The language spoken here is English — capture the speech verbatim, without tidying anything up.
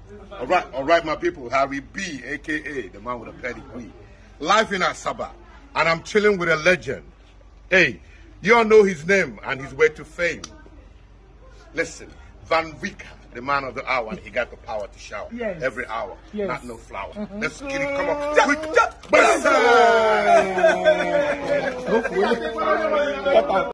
All right, all right, my people. Harry B, aka the man with a pedigree. Life in Asaba, and I'm chilling with a legend. Hey, you all know his name and his way to fame. Listen, Vicker, the man of the hour, and he got the power to shower yes. every hour, yes. not no flower. Mm-hmm. Let's get it. Come on, quick.